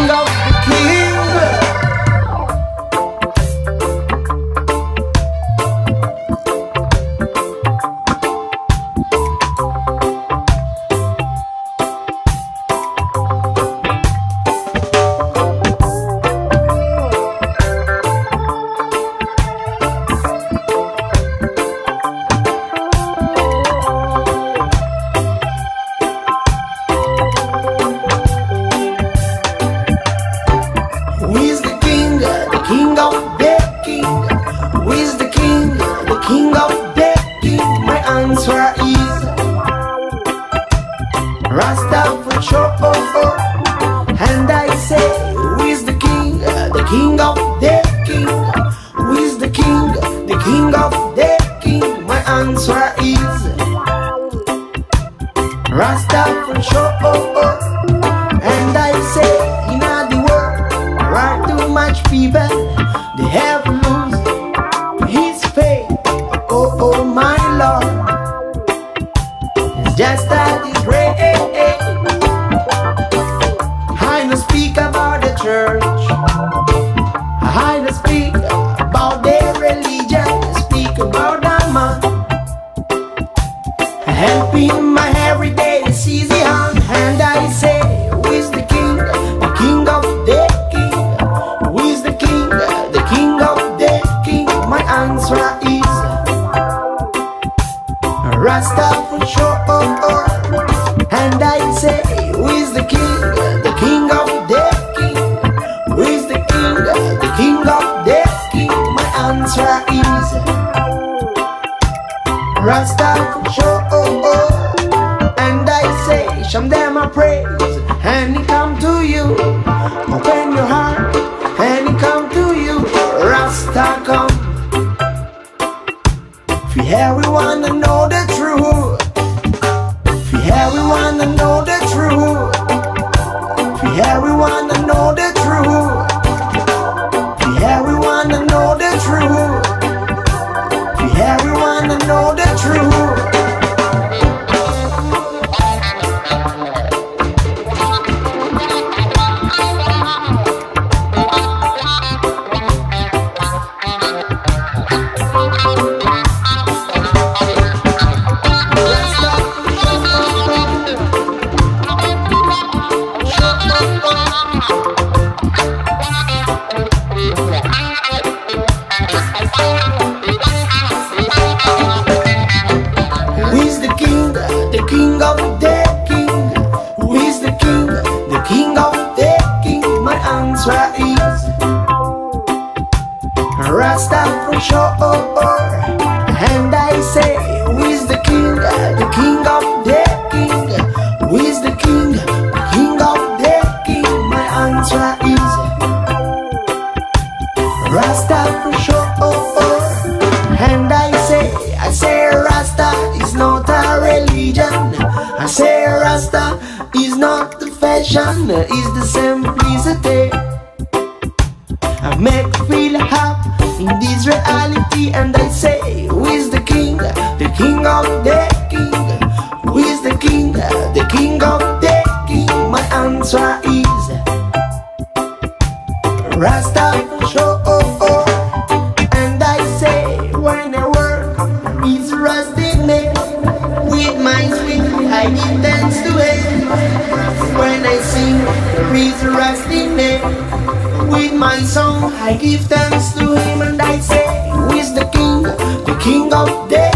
of the king. Who is the king of the king? Who is the king of the king? My answer is Rasta for sure. And I say, who is the king of the king? Who is the king of the king? My answer is Rasta for sure. And I say, in the world, right too much people, they have lose his faith. Oh my Lord, it's just that it's great. I don't speak about the church, I don't speak about their religion, I speak about the man helping my everyday is easy on. And I say, who is the king of the king? Who is the king of the king? My answer is Rasta for sure. And I say, who is the king of the king? Who is the king of the king? My answer is Rasta for sure. And I say, show them a praise, and it come to you. Open your heart, and it come to you. Rasta come. For everyone to know the truth. For everyone to know the truth. For everyone to know the truth. For everyone to know the truth. For everyone to know the truth. Who is the king of the king? Who is the king of the king? My answer is Rasta for sure. And I say, who is the king of the king? Who is the king of the king? My answer is Rasta for sure. And I say Rasta is not a religion. I say Rasta is not the fashion, it's the simplicity. I make feel happy in this reality. And I say, who is the king of the king? Who is the king of the king? My answer is Rasta for sure. And I say, when I work, it's rusting me. With my swing, I give thanks to him. When I sing, there is rusting me. With my song, I give thanks to him. And I say, who is the king of the